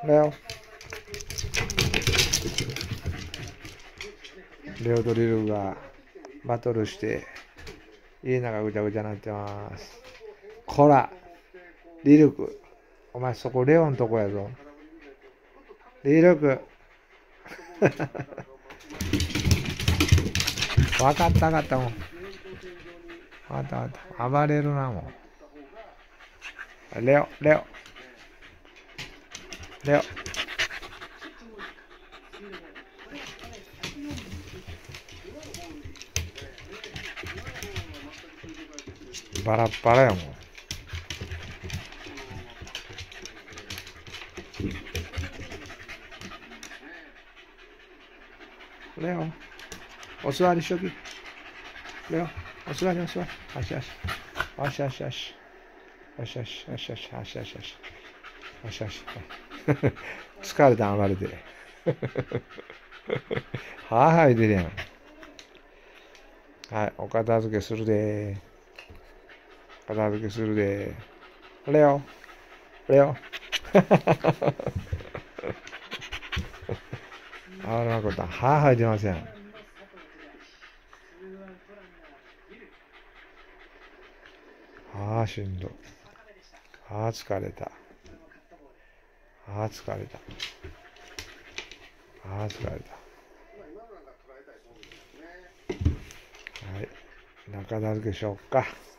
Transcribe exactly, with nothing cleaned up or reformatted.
レオ。レオとリルがバトルして家の中ぐちゃぐちゃになってます。こら、リルク。お前そこレオんとこやぞ。リルク。わかったわかったもん。わかったわかった。暴れるなもう。レオ、レオ。レオ。バラッバラやもん。レオ、お座りしとき。レオ、お座りお座り。よしよし。よしよしよし。よしよしよしよしよしよしよし。よしよし。疲れたん暴れて。はいはい出るやん。はい、お片付けするで。片付けするで。レオ、レオ。あらこと、はいはい出ません。ああ、しんどい。ああ、疲れた。ああ、疲れた。ああ、疲れた。はい。中片付けしよっか。